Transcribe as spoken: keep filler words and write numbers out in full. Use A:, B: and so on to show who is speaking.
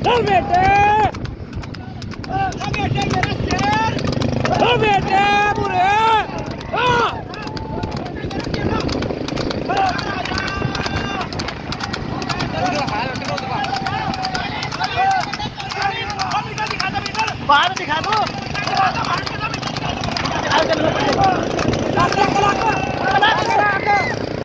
A: ओ बेटे ओ बेटे मेरा शेर ओ बेटे बुरे बाहर दिखा दो।